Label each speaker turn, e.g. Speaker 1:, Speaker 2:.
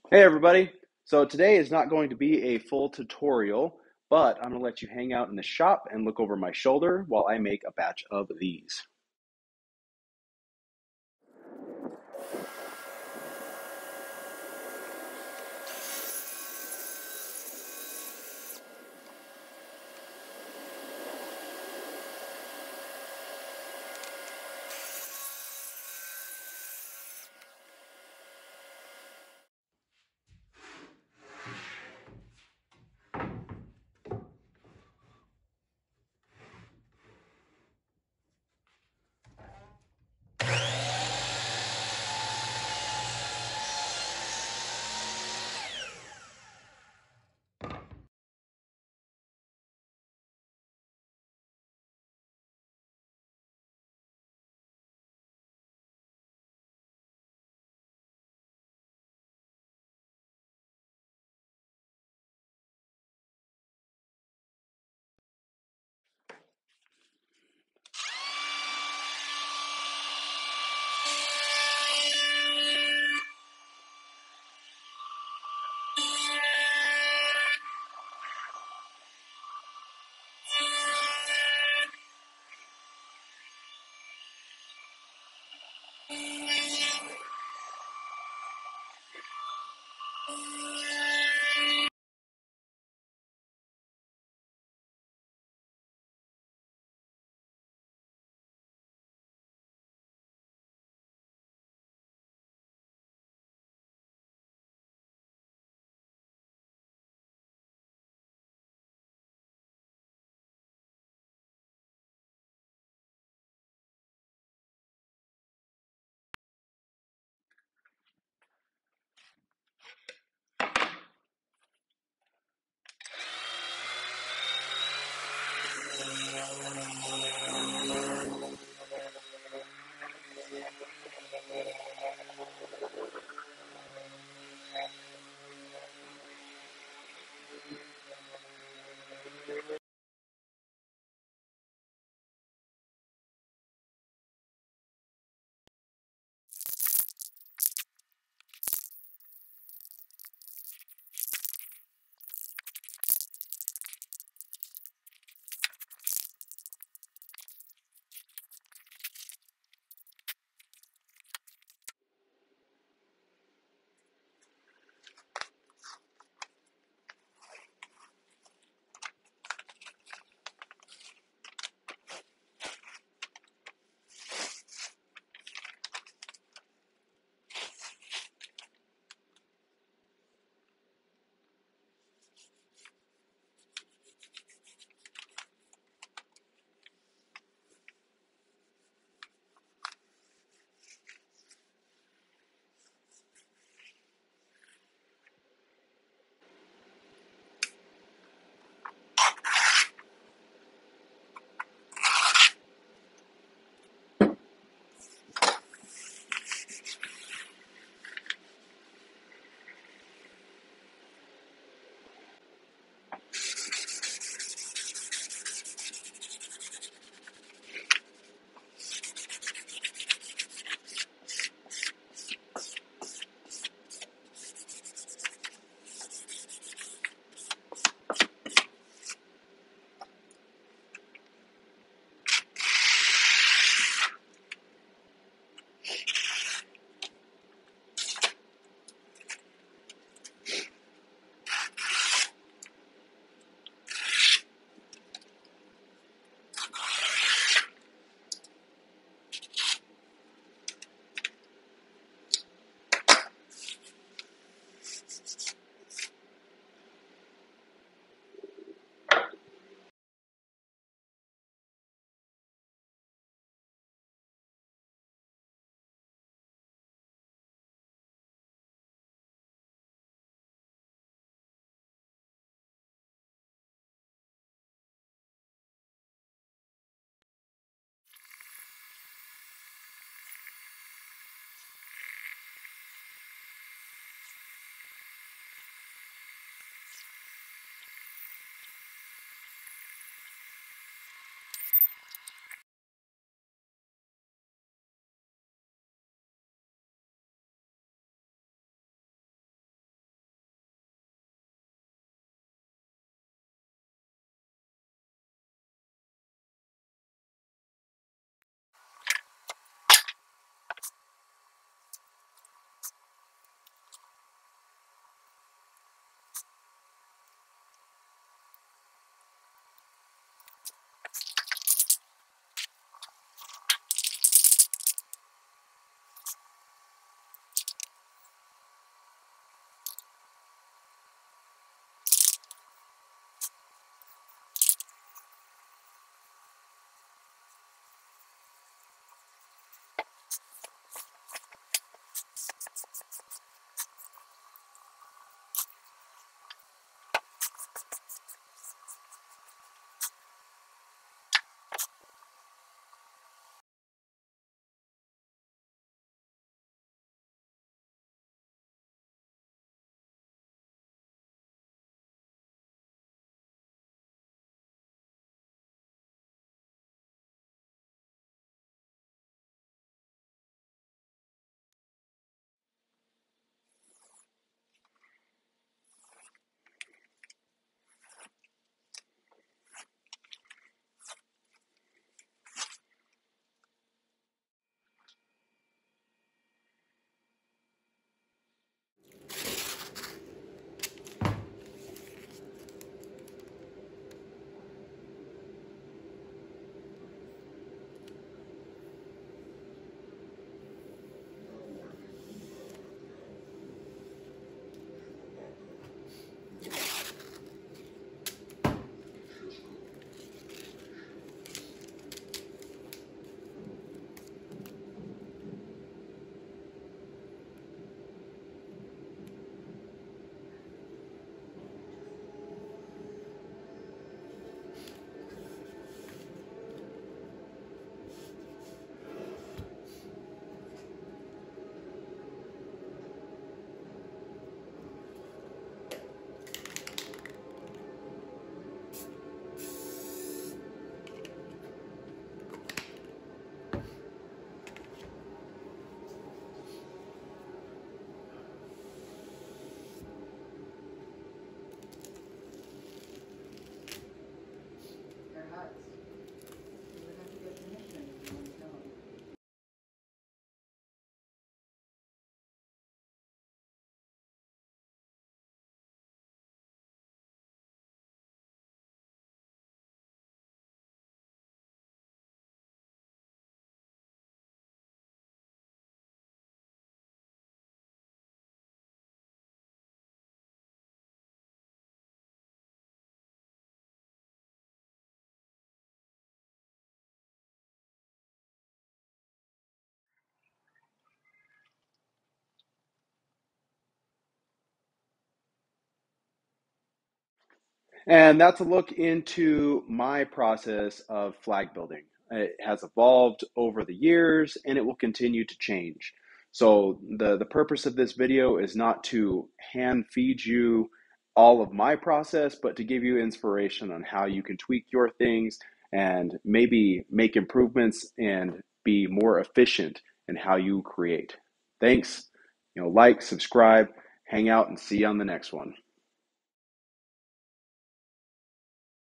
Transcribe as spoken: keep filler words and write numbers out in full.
Speaker 1: Hey everybody! So today is not going to be a full tutorial, but I'm going to let you hang out in the shop and look over my shoulder while I make a batch of these. And that's a look into my process of flag building. It has evolved over the years and it will continue to change. So the, the purpose of this video is not to hand feed you all of my process, but to give you inspiration on how you can tweak your things and maybe make improvements and be more efficient in how you create. Thanks. You know, like, subscribe, hang out, and see you on the next one.